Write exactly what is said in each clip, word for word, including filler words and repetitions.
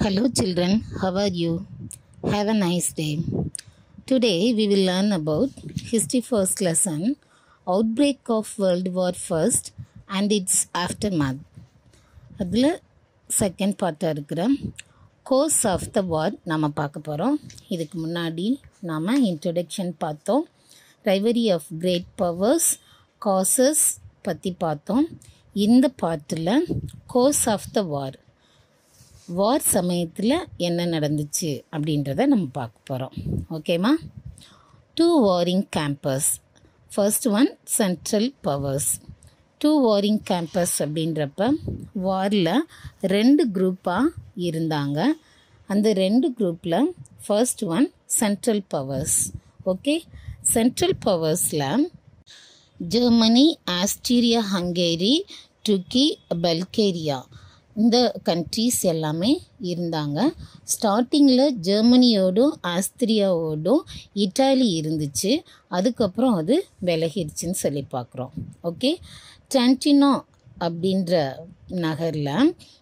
Hello children, how are you? Have a nice day. Today we will learn about History First lesson, Outbreak of World War First and its Aftermath. அதில் second பார்ட்டாக இருக்கிற course of the வார் நாம் பார்க்க போகிறோம். இதுக்கு முன்னாடி நாம் introduction பார்த்தோம். Rivalry of great powers causes பற்றி பார்த்தோம். இந்த பார்ட்டில் கோர்ஸ் ஆஃப் த வார், வார் சமயத்தில் என்ன நடந்துச்சு அப்படின்றத நம்ம பார்க்க போகிறோம். ஓகேம்மா? Two warring camps. First one central powers. Two warring camps அப்படின்றப்ப வாரில் ரெண்டு குரூப்பாக இருந்தாங்க. அந்த ரெண்டு குரூப்பில் first one central powers. Okay, சென்ட்ரல் பவர்ஸில் ஜெர்மனி, ஆஸ்ட்ரியா, ஹங்கேரி, துருக்கி, பல்கேரியா இந்த கண்ட்ரீஸ் எல்லாமே இருந்தாங்க. ஸ்டார்டிங்கில் ஜெர்மனியோடும் ஆஸ்திரியாவோடும் இட்டாலி இருந்துச்சு. அதுக்கப்புறம் அது விலகிடுச்சின்னு சொல்லி பார்க்குறோம். ஓகே, ட்ரென்டினோ அப்படின்ற நகரில்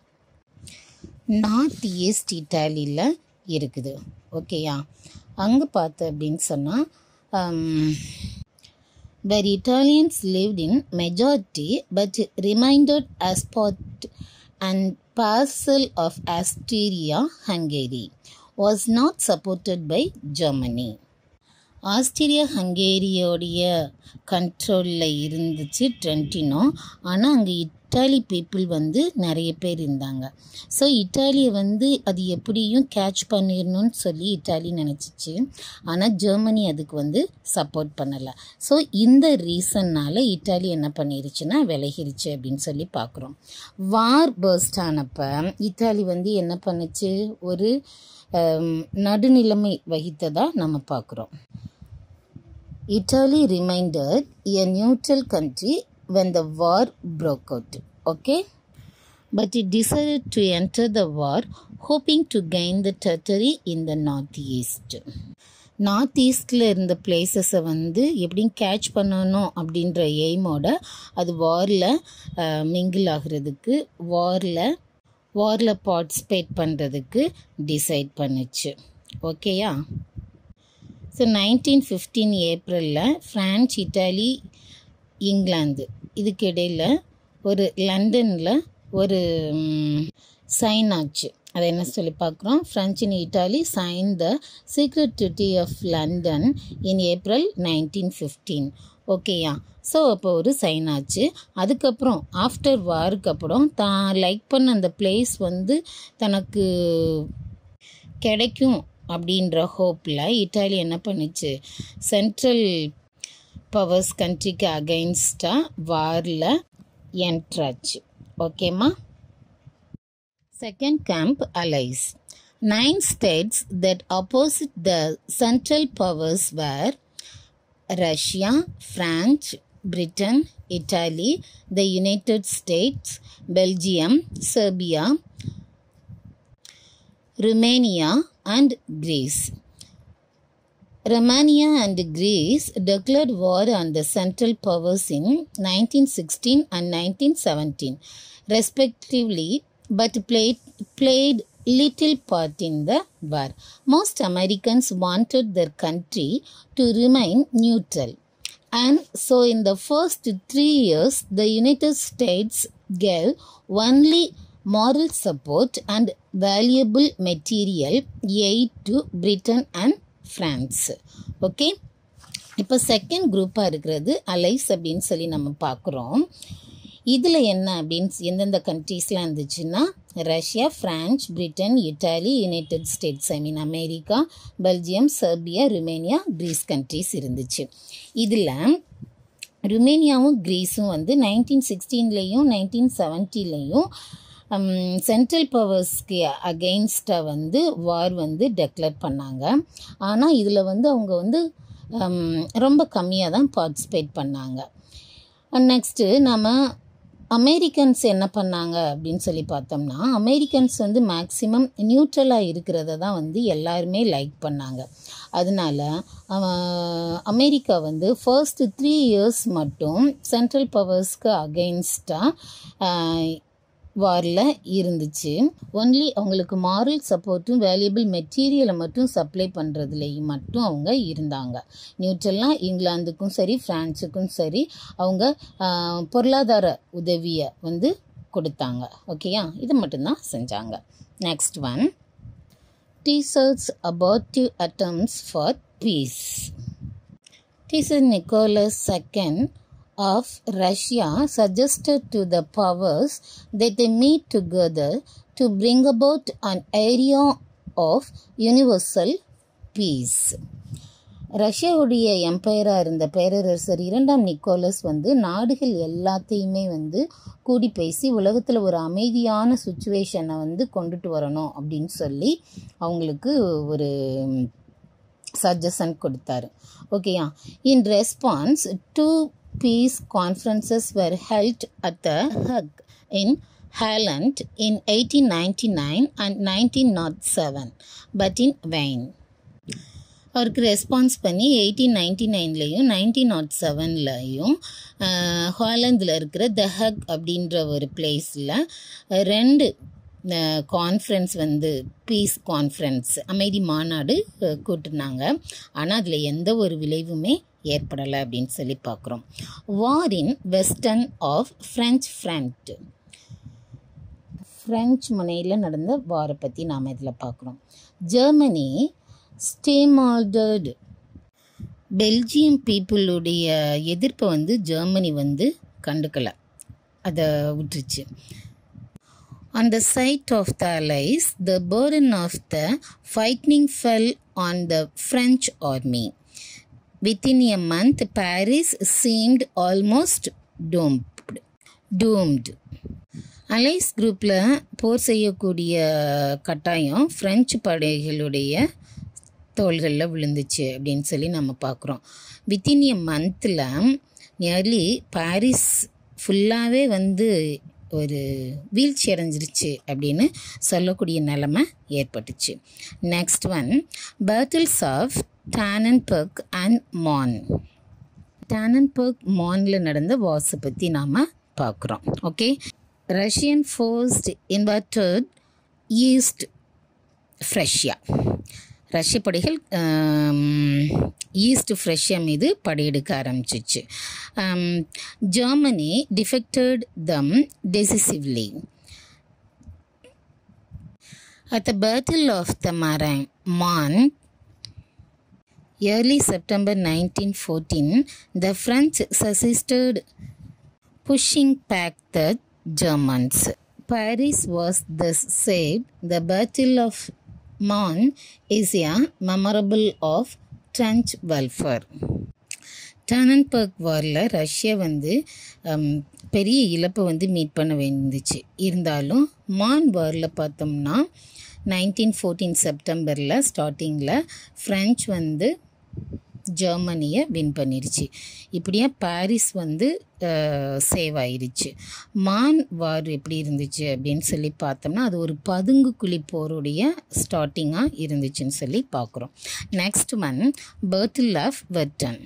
நார்த் ஈஸ்ட் இட்டாலியில் இருக்குது. ஓகேயா? அங்கே பார்த்து அப்படின்னு சொன்னால் where Italians lived in majority but remained as part and parcel of Austria-Hungary, was not supported by Germany. Austria ஹங்கேரியோடைய கண்ட்ரோலில் இருந்துச்சு ட்ரென்டினோ. ஆனால் அங்கே இட்டாலி பீப்புள் வந்து நிறைய பேர் இருந்தாங்க. ஸோ இட்டாலியை வந்து அது எப்படியும் கேட்ச் பண்ணிடணும்னு சொல்லி இட்டாலி நினச்சிச்சு. ஆனால் ஜெர்மனி அதுக்கு வந்து சப்போர்ட் பண்ணலை. ஸோ இந்த ரீசன்னால் இட்டாலி என்ன பண்ணிருச்சுன்னா விலகிருச்சு அப்படின்னு சொல்லி பார்க்குறோம். வார் பர்ஸ்ட் ஆனப்போ இட்டாலி வந்து என்ன பண்ணுச்சு, ஒரு நடுநிலைமை வகித்ததாக நம்ம பார்க்குறோம். Italy remained a neutral country when the war broke out. Okay? But it decided to enter the war hoping to gain the territory in the northeast. North ஈஸ்டில் இருந்த பிளேசஸை வந்து எப்படியும் கேட்ச் பண்ணணும் அப்படின்ற எய்மோட அது வாரில் மிங்கிள் ஆகிறதுக்கு, வாரில் வாரில் பார்ட்டிசிபேட் பண்ணுறதுக்கு டிசைட் பண்ணுச்சு. ஓகேயா? ஸோ நைன்டீன் ஃபிஃப்டீன் ஏப்ரலில் ஃப்ரான்ஸ், இட்டாலி, இங்கிலாந்து இதுக்கு இடையில் ஒரு லண்டனில் ஒரு சைன் ஆச்சு. அதை என்ன சொல்லி பார்க்குறோம், French and Italy sign the secret treaty of London in April nineteen fifteen. ஓகேயா? ஸோ அப்போ ஒரு சைன் ஆச்சு. அதுக்கப்புறம் ஆஃப்டர் வாருக்கு அப்புறம் தான் லைக் பண்ண அந்த பிளேஸ் வந்து தனக்கு கிடைக்கும் அப்படின்ற ஹோப்பில் இட்டாலி என்ன பண்ணிச்சு, சென்ட்ரல் பவர்ஸ் கண்ட்ரிக்கு அகைன்ஸ்டாக வாரில் என்ட்ராச்சு. ஓகேம்மா? Second camp allies. Nine states that opposite the central powers were Russia, France, Britain, Italy, the United States, Belgium, Serbia, Romania and Greece. Romania and Greece declared war on the Central Powers in nineteen sixteen and nineteen seventeen, respectively, but played, played little part in the war. Most Americans wanted their country to remain neutral. And so in the first three years, the United States gave only moral support and valuable material aid to Britain and France. Okay, இப்போ செகண்ட் குரூப்பாக இருக்கிறது Alice அப்படின்னு சொல்லி நம்ம பார்க்குறோம். இதில் என்ன அப்படின்னு எந்தெந்த கண்ட்ரீஸ்லாம் இருந்துச்சுன்னா Russia, France, Britain, Italy, United States, I mean America, Belgium, Serbia, Romania, Greece countries இருந்துச்சு. இதில் ருமேனியாவும் கிரீஸும் வந்து நைன்டீன் சிக்ஸ்டீன்லேயும் நைன்டீன் செவன்ட்டிலையும் சென்ட்ரல் பவர்ஸ்க்கு அகெயின்ஸ்டாக வந்து வார் வந்து டெக்ளேர் பண்ணாங்க. ஆனால் இதில் வந்து அவங்க வந்து ரொம்ப கம்மியாக தான் பார்ட்டிசிபேட் பண்ணாங்க. நெக்ஸ்ட்டு நம்ம அமெரிக்கன்ஸ் என்ன பண்ணாங்க அப்படின்னு சொல்லி பார்த்தோம்னா, அமெரிக்கன்ஸ் வந்து மேக்ஸிமம் நியூட்ரலாக இருக்கிறத தான் வந்து எல்லாருமே லைக் பண்ணாங்க. அதனால அமெரிக்கா வந்து ஃபர்ஸ்ட் த்ரீ இயர்ஸ் மட்டும் சென்ட்ரல் பவர்ஸ்க்கு அகெயின்ஸ்டாக வாரில் இருந்துச்சு. ஒன்லி அவங்களுக்கு மாரல் சப்போர்ட்டும் வேல்யூபிள் மெட்டீரியலை மட்டும் சப்ளை பண்ணுறதுலேயும் மட்டும் அவங்க இருந்தாங்க. நியூட்ரலாக இங்கிலாந்துக்கும் சரி ஃப்ரான்ஸுக்கும் சரி அவங்க பொருளாதார உதவியை வந்து கொடுத்தாங்க. ஓகேயா, இது மட்டும்தான் செஞ்சாங்க. Next one, tsar's abortive attempts for peace. Tsar Nicholas the Second of Russia suggested to the powers that they meet together to bring about an area of universal peace. ரஷ்யாவுடைய எம்பையராக இருந்த பேரரசர் இரண்டாம் நிக்கோலஸ் வந்து நாடுகள் எல்லாத்தையுமே வந்து கூடி பேசி உலகத்தில் ஒரு அமைதியான சுச்சுவேஷனை வந்து கொண்டுட்டு வரணும் அப்படின்னு சொல்லி அவங்களுக்கு ஒரு சஜஷன் கொடுத்தாரு. ஓகேயா, in response to peace conferences were held at the Hague in Holland in eighteen ninety nine and nineteen not seven but in vain. அவருக்கு ரெஸ்பான்ஸ் பண்ணி எயிட்டீன் நைன்டி நைன்லேயும் நைன்டீன் நாட் செவன்லையும் ஹாலந்தில் இருக்கிற த ஹக் அப்படின்ற ஒரு பிளேஸில் ரெண்டு கான்ஃபரன்ஸ் வந்து பீஸ் கான்ஃபரன்ஸ் அமைதி மாநாடு கூட்டினாங்க. ஆனால் அதில் எந்த ஒரு விளைவுமே ஏற்படலை அப்படின்னு சொல்லி பார்க்குறோம். War in western of French front, French முனையில் நடந்த வாரை பற்றி நாம் இதில் பார்க்குறோம். ஜெர்மனி ஸ்டேமால்டர்டு, பெல்ஜியம் பீப்புளுடைய எதிர்ப்பை வந்து ஜெர்மனி வந்து கண்டுக்கலை, அதை விட்டுருச்சு. On the side of the Allies, the burden of the fighting fell on the French army. Within a month, Paris seemed almost doomed. doomed. Allies குரூப்பில் போர் செய்யக்கூடிய கட்டாயம் ஃப்ரெஞ்சு படைகளுடைய தோள்களில் விழுந்துச்சு அப்படின்னு சொல்லி நம்ம பார்க்குறோம். வித்தின் எ மந்தில் நியர்லி பாரிஸ் ஃபுல்லாகவே வந்து ஒரு வீழ்ச்சி அடைஞ்சிருச்சு அப்படின்னு சொல்லக்கூடிய நிலைமை ஏற்பட்டுச்சு. Next one, battles of Tannenberg and man. Tannenberg மானில் நடந்த வார்ஸை பற்றி நாம் பார்க்குறோம். Okay, Russian forces invaded east Prussia. ரஷ்ய படைகள் ஈஸ்ட் ஃப்ரெஷ்யா மீது படையெடுக்க ஆரம்பிச்சிச்சு. Germany defeated them decisively. At the Battle of the Marne, early September nineteen fourteen, the French succeeded pushing back the Germans. Paris was thus saved. The Battle of Marne is a memorable of French welfare. Tannenberg வாரில் Russia வந்து பெரிய இழப்பை வந்து meet பண்ண வேண்டிச்சு. இருந்தாலும் மான் வாரில் பார்த்தோம்னா நைன்டீன் ஃபோர்டீன் செப்டம்பரில் ஸ்டார்டிங்கில் ஃப்ரெஞ்ச் வந்து ஜெர்மனியை வின் பண்ணிருச்சு. இப்படியா பாரிஸ் வந்து சேவ் ஆயிடுச்சு. மான் வார் எப்படி இருந்துச்சு அப்படின்னு சொல்லி பார்த்தோம்னா அது ஒரு பதுங்கு குழி போருடைய ஸ்டார்டிங்காக இருந்துச்சுன்னு சொல்லி பார்க்குறோம். Next one, battle of Verdun.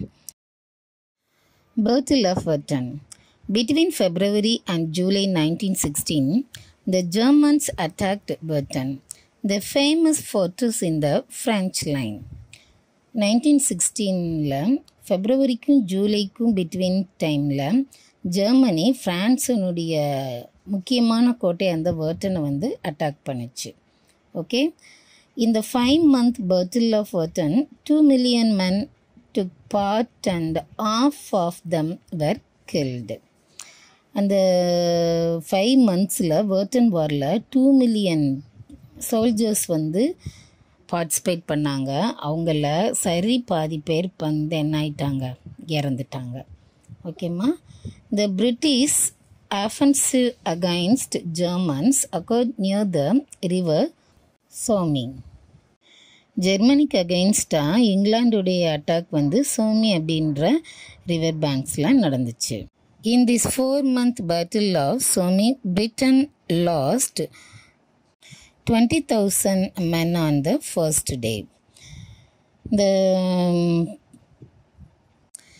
Battle of Verdun. Between February and July nineteen sixteen, the Germans attacked Verdun, the famous fortress in the French line. Nineteen சிக்ஸ்டீனில் ஃபெப்ரவரிக்கும் ஜூலைக்கும் பிட்வீன் டைமில் ஜெர்மனி ஃப்ரான்ஸினுடைய முக்கியமான கோட்டை அந்த வேர்டனை வந்து அட்டாக் பண்ணிச்சு. ஓகே, இந்த five month battle of Verdun two million men took part and half of them were killed. அந்த ஃபைவ் மந்த்ஸில் வேர்டன் வாரில் டூ மில்லியன் சோல்ஜர்ஸ் வந்து பார்ட்டிசிபேட் பண்ணாங்க. அவங்கள சரி பாதி பேர் வந்து என்ன ஆயிட்டாங்க, இறந்துட்டாங்க. ஓகேம்மா, the British offensive against Germans occurred near the river Somme. ஜெர்மனிக்கு அகெயின்ஸ்டாக இங்கிலாண்டுடைய அட்டாக் வந்து சோமி அப்படின்ற ரிவர் பேங்க்ஸில் நடந்துச்சு. In this four month battle of Somme, Britain lost twenty thousand men on the first day. The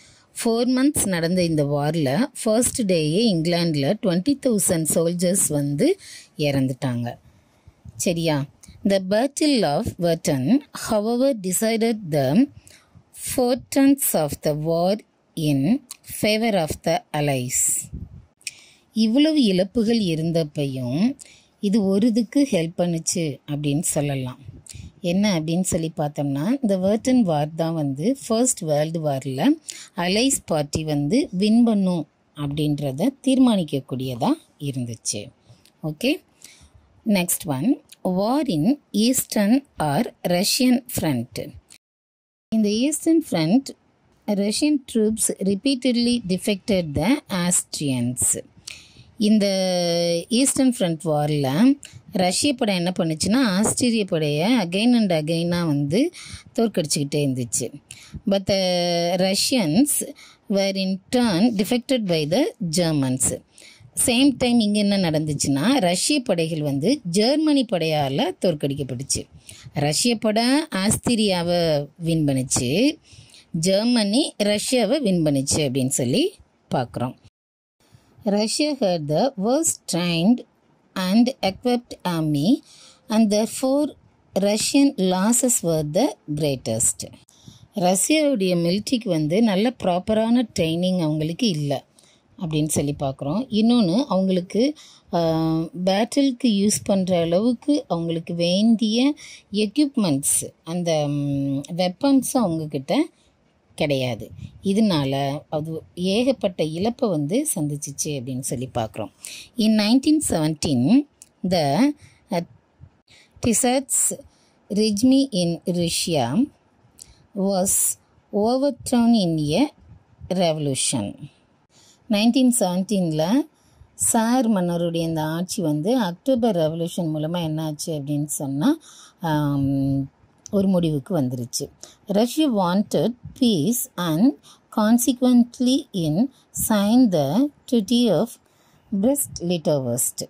four months நடந்த இந்த வாரில் ஃபர்ஸ்ட் டேயே இங்கிலாண்டில் டுவெண்ட்டி தௌசண்ட் சோல்ஜர்ஸ் வந்து இறந்துட்டாங்க. சரியா? The Battle of Verdun, however, decided the fortunes of the war in favor of the Allies. இவ்வளவு இழப்புகள் இருந்தப்பையும் இது ஒரு இதுக்கு ஹெல்ப் பண்ணுச்சு அப்படின்னு சொல்லலாம். என்ன அப்படின்னு சொல்லி பார்த்தோம்னா, இந்த வேர்டன் வார் தான் வந்து ஃபர்ஸ்ட் வேர்ல்டு வாரில் அலைஸ் பார்ட்டி வந்து வின் பண்ணும் அப்படின்றத தீர்மானிக்கக்கூடியதாக இருந்துச்சு. Okay, next one, war in eastern or Russian front. இந்த eastern front Russian troops repeatedly defeated the Austrians. இந்த ஈஸ்டர்ன் ஃப்ரண்ட் வாரில் ரஷ்ய படை என்ன பண்ணுச்சுன்னா ஆஸ்திரிய படையை அகைன் அண்ட் அகைனாக வந்து தோற்கடிச்சிக்கிட்டே இருந்துச்சு. But the Russians were in turn defeated by the Germans. Same time இங்கே என்ன நடந்துச்சுன்னா ரஷ்ய படைகள் வந்து ஜெர்மனி படையால் தோற்கடிக்கப்பட்டுச்சு. ரஷ்ய படை ஆஸ்திரியாவை வின் பண்ணிச்சு, ஜெர்மனி ரஷ்யாவை வின் பண்ணிச்சு அப்படின்னு சொல்லி பார்க்குறோம். Russia had the worst trained and equipped army, and therefore Russian losses were the greatest. ரஷ்யாவுடைய மிலிட்ரிக்கு வந்து நல்ல ப்ராப்பரான ட்ரைனிங் அவங்களுக்கு இல்லை அப்படின்னு சொல்லி பார்க்குறோம். இன்னொன்று, அவங்களுக்கு பேட்டிலுக்கு யூஸ் பண்ணுற அளவுக்கு அவங்களுக்கு வேண்டிய எக்யூப்மெண்ட்ஸ், அந்த வெப்பன்ஸ் அவங்கக்கிட்ட கிடையாது. இதனால் அது ஏகப்பட்ட இழப்பை வந்து சந்திச்சிச்சு அப்படின்னு சொல்லி பார்க்குறோம். In nineteen seventeen the tsar's regime in Russia was overthrown in a revolution. Nineteen செவன்டீனில் சார் மன்னருடைய இந்த ஆட்சி வந்து அக்டோபர் ரெவல்யூஷன் மூலமாக என்ன ஆச்சு அப்படின்னு சொன்னால் ஒரு முடிவுக்கு வந்துருச்சு. Russia wanted peace and consequently in sign the treaty of Brest Litovsk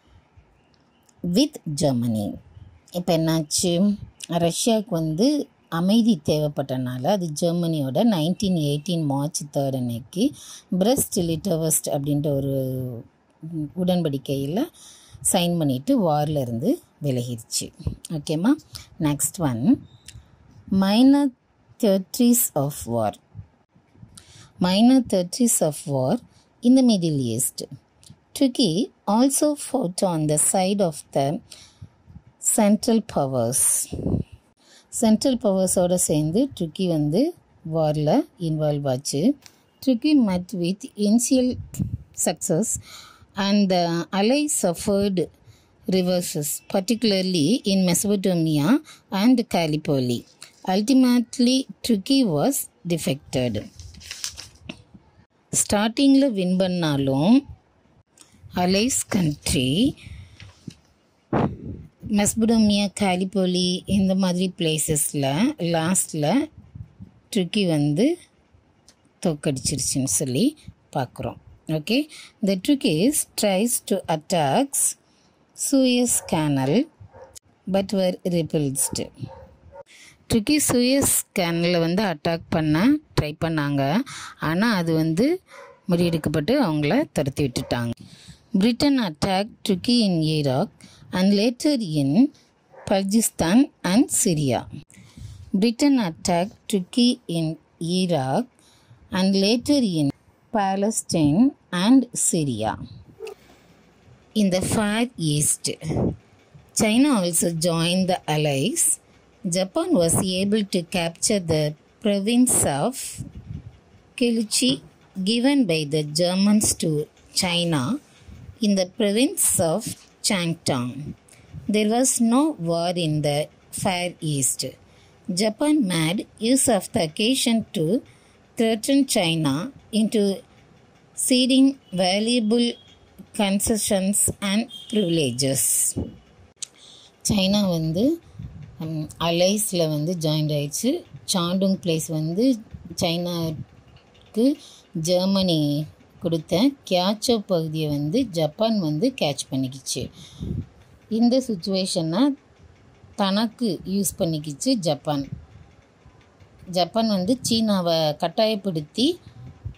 with Germany. இப்போ என்னாச்சு, ரஷ்யாவுக்கு வந்து அமைதி தேவைப்பட்டனால அது ஜெர்மனியோட நைன்டீன் எயிட்டீன் மார்ச் தேர்ட் அன்னைக்கு பிரெஸ்ட் லிட்டோவர்ஸ்ட் அப்படின்ற ஒரு உடன்படிக்கையில் சைன் பண்ணிவிட்டு வாரில் இருந்து விலகிருச்சு. ஓகேம்மா. Next one, minor territories of war. Minor territories of war in the Middle East. Turkey also fought on the side of the central powers. Central பவர்ஸோடு சேர்ந்து ட்ருக்கி வந்து வாரில் இன்வால்வ் ஆச்சு. Turkey met with initial success and the allies suffered reverses, particularly in Mesopotamia and Gallipoli. Ultimately, Turkey was defected. ஸ்டார்டிங்கில் win பண்ணாலும் allies country Mesopotamia, Gallipoli இந்த மாதிரி பிளேசஸில் லாஸ்ட்டில் ட்ருக்கி வந்து தோக்கடிச்சிருச்சுன்னு சொல்லி பார்க்குறோம். Okay, the Turkish tries to attack Suez Canal but were repulsed. Turkey Suez கேனலில் வந்து அட்டாக் பண்ண ட்ரை பண்ணாங்க, ஆனால் அது வந்து முறியடிக்கப்பட்டு அவங்கள துரத்தி விட்டுட்டாங்க. Britain attack Turkey in Iraq and later in Pakistan and Syria. Britain attacked Turkey in Iraq and later in Palestine and Syria. In the Far East, China also joined the Allies. Japan was able to capture the province of Kylchi given by the Germans to China in the province of Changtong. There was no war in the Far East. Japan made use of the occasion to threaten China into ceding valuable concessions and privileges. China வந்து அலைஸில் வந்து joint ஆயிடுச்சு. சாண்டுங் place வந்து சைனாவுக்கு Germany கொடுத்த கேட்சோ பகுதியை வந்து Japan வந்து கேட்ச் பண்ணிக்கிச்சு. இந்த சுச்சுவேஷனை தனக்கு யூஸ் பண்ணிக்கிச்சு ஜப்பான். ஜப்பான் வந்து சீனாவை கட்டாயப்படுத்தி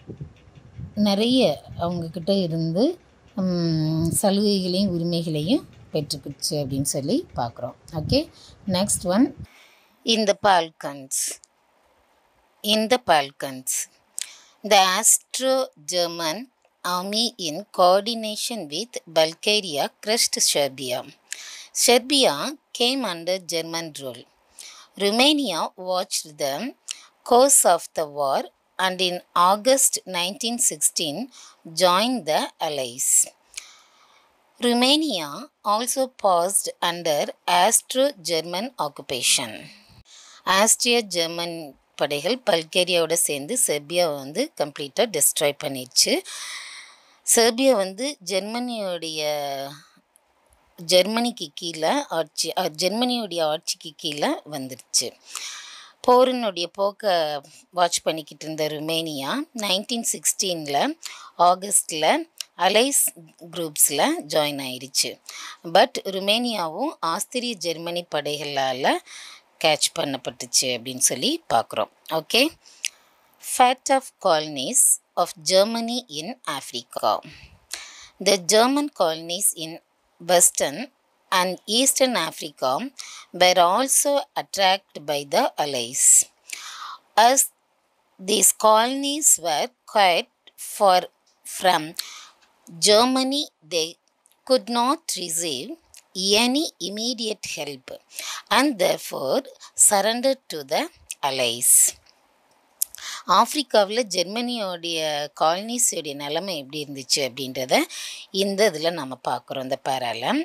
நிறைய அவங்கக்கிட்ட இருந்து சலுகைகளையும் உரிமைகளையும் பெற்றுக்குச்சு அப்படின்னு சொல்லி பார்க்குறோம். ஓகே, நெக்ஸ்ட் ஒன், இந்த Balkans in the Balkans. The Austro-German army in coordination with Bulgaria crushed Serbia. Serbia came under German rule. Romania watched the course of the war and in August nineteen sixteen joined the Allies. Romania also passed under Austro-German occupation. Austro-German படைகள் பல்கேரியாவோட சேர்ந்து செர்பியாவை வந்து கம்ப்ளீட்டாக destroy பண்ணிடுச்சு. Serbia வந்து ஜெர்மனியோடைய ஜெர்மனிக்கு கீழே ஆட்சி ஜெர்மனியோடைய ஆட்சிக்கு கீழே வந்துடுச்சு. போரினுடைய போக்கை வாட்ச் பண்ணிக்கிட்டு இருந்த ருமேனியா நைன்டீன் சிக்ஸ்டீனில் ஆகஸ்டில் அலைஸ் குரூப்ஸில் ஜாயின் ஆயிடுச்சு. பட் ருமேனியாவும் ஆஸ்திரிய ஜெர்மனி படைகளால் கேட்ச் பண்ணப்பட்டுச்சு அப்படின்னு சொல்லி பார்க்குறோம். Okay, fate of colonies of Germany in Africa. The German colonies in western and eastern Africa were also attracted by the Allies. As these colonies were quite far from Germany, they could not receive any immediate help and therefore surrendered to the Allies. ஆஃப்ரிக்காவில் ஜெர்மனியோடைய காலனிஸோடைய நிலைமை எப்படி இருந்துச்சு அப்படின்றத இந்த இதில் நம்ம பார்க்குறோம். இந்த பேரால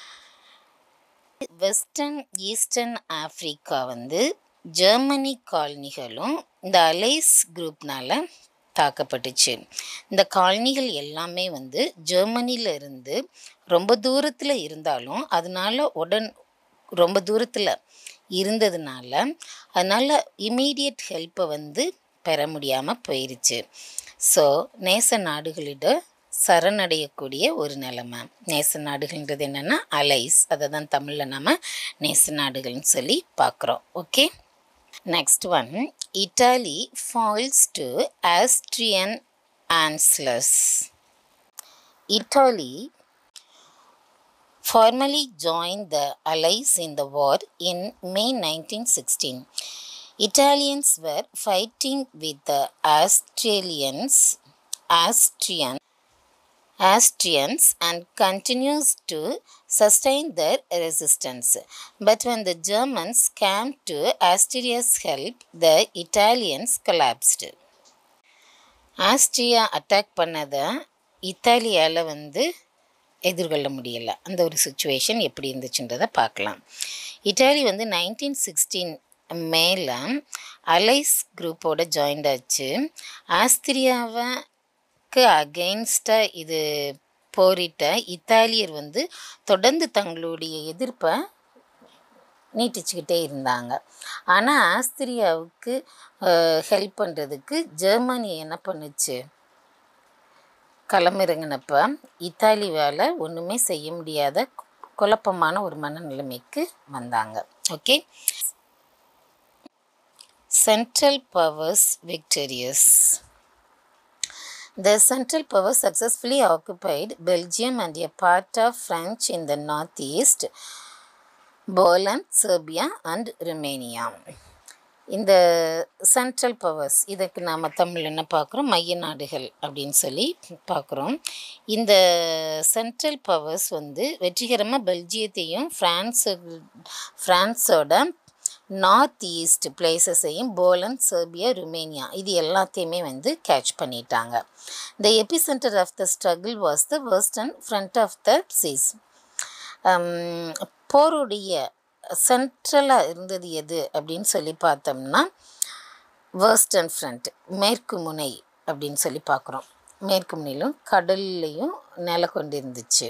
வெஸ்டர்ன் ஈஸ்டர்ன் ஆஃப்ரிக்கா வந்து ஜெர்மனி காலனிகளும் இந்த அலைஸ் குரூப்னால் தாக்கப்பட்டுச்சு. இந்த காலனிகள் எல்லாமே வந்து ஜெர்மனியில் இருந்து ரொம்ப தூரத்தில் இருந்தாலும் அதனால் உடன் ரொம்ப தூரத்தில் இருந்ததுனால அதனால் இமீடியட் ஹெல்ப்பை வந்து பெற முடியாமல் போயிடுச்சு. ஸோ நேச நாடுகளிட சரணடையக்கூடிய ஒரு நிலைமை. நேச நாடுகள்ன்றது என்னென்னா அலைஸ், அதை தான் தமிழில் நம்ம நேச நாடுகள்னு சொல்லி பார்க்குறோம். Okay, next one, Italy falls to Austrian Anschluss. Italy formally joined the Allies in the war in May nineteen sixteen. Italians were fighting with the Australians, Austrian, Austrians and continues to sustain their resistance. But when the Germans came to Austria's help, the Italians collapsed. Austria attack பண்ணதை இத்தாலியால் வந்து எதிர்கொள்ள முடியலை. அந்த ஒரு situation எப்படி இருந்துச்சுன்றதை பார்க்கலாம். Italy வந்து நைன்டீன் சிக்ஸ்டீன் மேலே அலைஸ் குரூப்போட ஜாயின்ட் ஆச்சு. ஆஸ்திரியாவுக்கு அகெயின்ஸ்டாக இது போரிட்ட இத்தாலியர் வந்து தொடர்ந்து தங்களுடைய எதிர்ப்பை நீட்டிச்சுக்கிட்டே இருந்தாங்க. ஆனால் ஆஸ்திரியாவுக்கு ஹெல்ப் பண்ணுறதுக்கு ஜெர்மனி என்ன பண்ணுச்சு, களமிறங்கினப்ப இத்தாலியால் ஒன்றுமே செய்ய முடியாத குழப்பமான ஒரு மனநிலைமைக்கு வந்தாங்க. Okay, Central Powers victorious. The Central Powers successfully occupied Belgium and a part of France in the northeast, Poland, Serbia and Romania. இந்த சென்ட்ரல் பவர்ஸ், இதுக்கு நாம் தமிழ் என்ன பார்க்குறோம், மைய நாடுகள் அப்படின்னு சொல்லி பார்க்குறோம். இந்த சென்ட்ரல் பவர்ஸ் வந்து வெற்றிகரமாக பெல்ஜியத்தையும் ஃப்ரான்ஸு ஃப்ரான்ஸோட நார்த் ஈஸ்ட் பிளேசஸையும் போலண்ட், செர்பியா, ருமேனியா இது எல்லாத்தையுமே வந்து கேட்ச் பண்ணிட்டாங்க. The epicentre of the struggle was the western front of the seas. போருடைய சென்ட்ரலாக இருந்தது எது அப்படின்னு சொல்லி பார்த்தோம்னா வெஸ்டர்ன் ஃப்ரண்ட், மேற்கு முனை அப்படின்னு சொல்லி பார்க்குறோம். மேற்கு முனையிலும் கடல்லையும் நிலை கொண்டு இருந்துச்சு.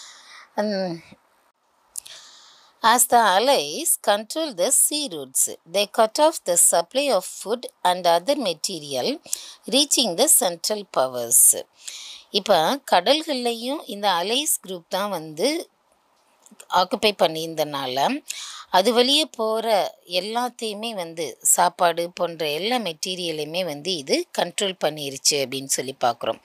As the Allies controlled the sea routes, they cut off the supply of food and other material reaching the Central Powers. இப்போ கடல்கள்லையும் இந்த அலைஸ் குரூப் தான் வந்து ஆக்குப்பை பண்ணியிருந்தனால அது வழியே போகிற எல்லாத்தையுமே வந்து சாப்பாடு போன்ற எல்லா மெட்டீரியலையுமே வந்து இது கண்ட்ரோல் பண்ணிருச்சு அப்படின்னு சொல்லி பார்க்குறோம்.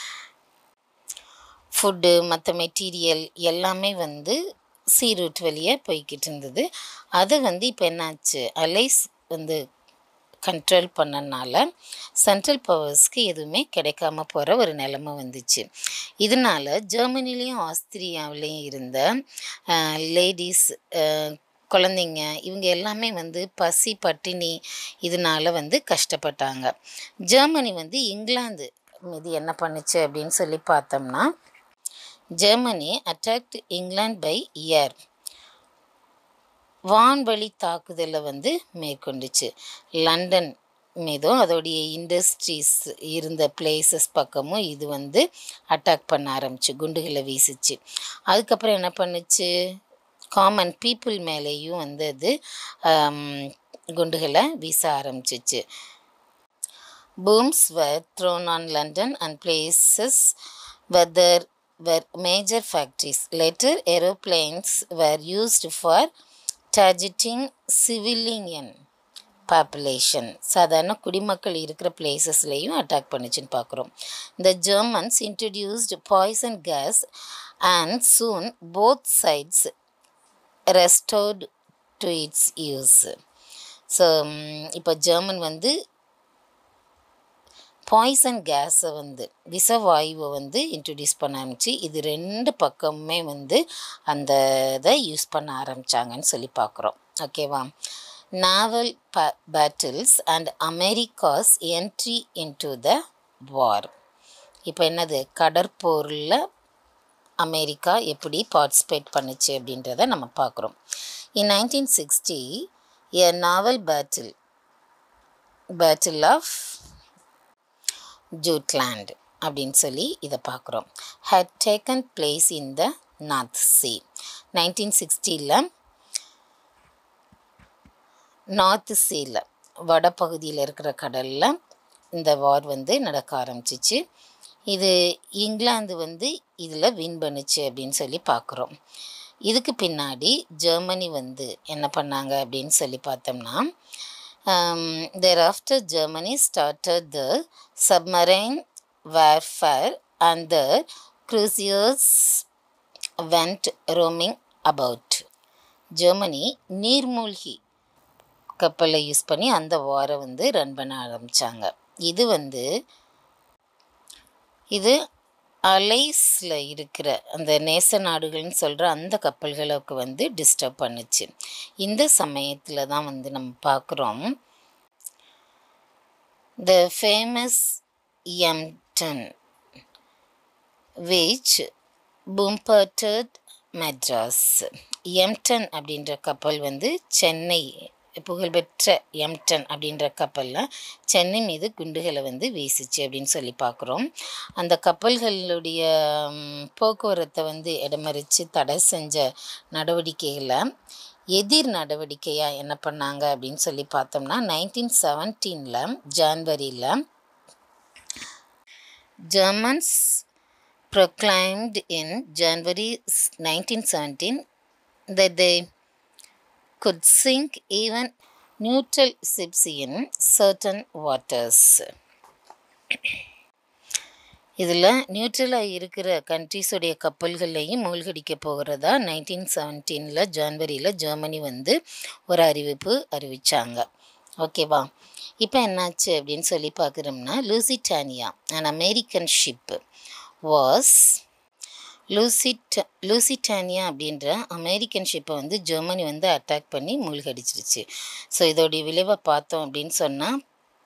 ஃபுட்டு மற்ற மெட்டீரியல் எல்லாமே வந்து சீ ரூட் வழியாக போய்கிட்டு இருந்தது. அது வந்து இப்போ என்னாச்சு, அலைஸ் வந்து கண்ட்ரோல் பண்ணனால சென்ட்ரல் பவர்ஸ்க்கு எதுவுமே கிடைக்காம போகிற ஒரு நிலைமை வந்துச்சு. இதனால் ஜெர்மனிலையும் ஆஸ்திரியாவிலையும் இருந்த லேடிஸ், குழந்தைங்க இவங்க எல்லாமே வந்து பசி பட்டினி இதனால் வந்து கஷ்டப்பட்டாங்க. ஜெர்மனி வந்து இங்கிலாந்து மீது என்ன பண்ணுச்சு அப்படின்னு சொல்லி பார்த்தோம்னா, Germany attacked England by air, வான்வழி தாக்குதலை வந்து மேற்கொண்டுச்சு. லண்டன் மீதும் அதோடைய இண்டஸ்ட்ரீஸ் இருந்த பிளேசஸ் பக்கமும் இது வந்து அட்டாக் பண்ண ஆரம்பிச்சு, குண்டுகளை வீசிச்சு. அதுக்கப்புறம் என்ன பண்ணுச்சு, காமன் பீப்புள் மேலேயும் வந்து அது குண்டுகளை வீச ஆரம்பிச்சிச்சு. Bombs were thrown on London and places where there were major factories. Later, aeroplanes were used for targeting civilian population. சாதாரண குடிமக்கள் இருக்கிற பிளேசஸ்லையும் அட்டாக் பண்ணிச்சுன்னு பார்க்குறோம். The Germans introduced poison gas and soon both sides restored to its use. So இப்போ German வந்து poison கேஸை வந்து விஷவாயுவை வந்து introduce பண்ண ஆரம்பிச்சு, இது ரெண்டு பக்கமுமே வந்து அந்த இதை யூஸ் பண்ண ஆரம்பித்தாங்கன்னு சொல்லி பார்க்குறோம். ஓகேவா. நாவல் ப battles and America's entry into the war. இப்போ என்னது, கடற்போரில் அமெரிக்கா எப்படி பார்ட்டிசிபேட் பண்ணுச்சு அப்படின்றத நம்ம பார்க்குறோம். In nineteen sixty a naval battle battle of Jutland அப்படின்னு சொல்லி இதை பார்க்குறோம். had taken place in the North Sea. Nineteen சிக்ஸ்டியில் நார்த் சீல வடபகுதியில் இருக்கிற கடலில் இந்த வார் வந்து நடக்க ஆரம்பிச்சிச்சு. இது இங்கிலாந்து வந்து இதில் வின் பண்ணுச்சு அப்படின்னு சொல்லி பார்க்குறோம். இதுக்கு பின்னாடி ஜெர்மனி வந்து என்ன பண்ணாங்க அப்படின்னு சொல்லி பார்த்தோம்னா, Um, thereafter Germany started the submarine warfare and the cruisers went roaming about. ஜெர்மனி நீர்மூழ்கி கப்பலை யூஸ் பண்ணி அந்த வாரை வந்து ரன் பண்ண ஆரம்பித்தாங்க. இது வந்து இது அலைஸில் இருக்கிற அந்த நேச நாடுகள்னு சொல்கிற அந்த கப்பல்களுக்கு வந்து டிஸ்டர்ப் பண்ணுச்சு. இந்த சமயத்தில் தான் வந்து நம்ம பார்க்குறோம், the famous Emden which bombarded Madras. Emden அப்படின்ற கப்பல் வந்து சென்னை, புகழ்பெற்ற எம்டன் அப்படின்ற கப்பலில் சென்னை மீது குண்டுகளை வந்து வீசிச்சு அப்படின்னு சொல்லி பார்க்குறோம். அந்த கப்பல்களுடைய போக்குவரத்தை வந்து இடமறித்து தடை செஞ்ச நடவடிக்கைகளை எதிர் நடவடிக்கையாக என்ன பண்ணாங்க அப்படின்னு சொல்லி பார்த்தோம்னா, நைன்டீன் செவன்டீனில் ஜான்வரியில் Germans proclaimed in January nineteen seventeen that they could sink even neutral ships in certain waters. இதில் நியூட்ரலாக இருக்கிற கண்ட்ரிஸுடைய கப்பல்களையும் மூழ்கடிக்க போகிறதா நைன்டீன் செவன்டீனில் ஜான்வரியில் ஜெர்மனி வந்து ஒரு அறிவிப்பு அறிவித்தாங்க. ஓகேவா. இப்போ என்னாச்சு அப்படின்னு சொல்லி பார்க்குறோம்னா, Lusitania and American ship was லூசிட் லூசிட்டானியா அப்படின்ற அமெரிக்கன் ஷிப்பை வந்து ஜெர்மனி வந்து அட்டாக் பண்ணி மூழ்கடிச்சிருச்சு. ஸோ இதோடைய விளைவை பார்த்தோம் அப்படின்னு சொன்னால்,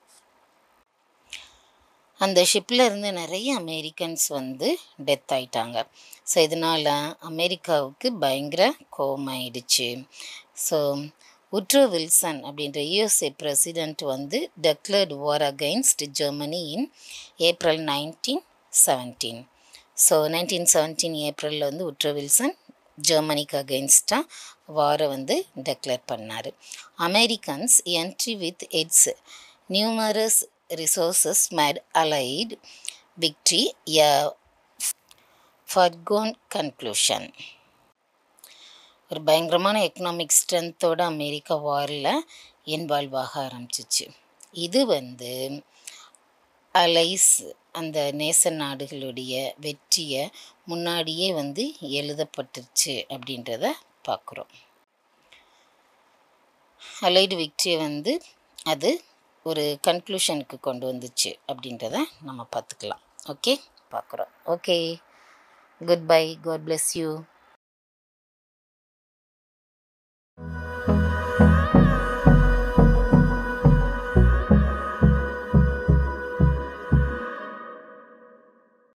அந்த ஷிப்பில் இருந்து நிறைய அமெரிக்கன்ஸ் வந்து டெத் ஆயிட்டாங்க. ஸோ இதனால் அமெரிக்காவுக்கு பயங்கர கோபமாயிடுச்சு. ஸோ உட்ரோ வில்சன் அப்படின்ற யூஎஸ்ஏ பிரசிடெண்ட் வந்து declared war against Germany in April nineteen seventeen. So nineteen seventeen ஏப்ரலில் வந்து உட்ரோ வில்சன் ஜெர்மனிக்கு அகெயின்ஸ்டாக வாரை வந்து டெக்ளேர் பண்ணார். Americans entry with its numerous resources made Allied victory a foregone conclusion. ஒரு பயங்கரமான economic ஸ்ட்ரென்த்தோட America வாரில் இன்வால்வ் ஆக ஆரம்பிச்சிச்சு. இது வந்து அலைஸ் அந்த நேச நாடுகளுடைய வெற்றியை முன்னாடியே வந்து எழுதப்பட்டுருச்சு அப்படின்றத பார்க்குறோம். அலைடு விக்டரியை வந்து அது ஒரு கன்க்ளூஷனுக்கு கொண்டு வந்துச்சு அப்படின்றத நம்ம பார்த்துக்கலாம். ஓகே, பார்க்குறோம். Okay, good bye, God bless you.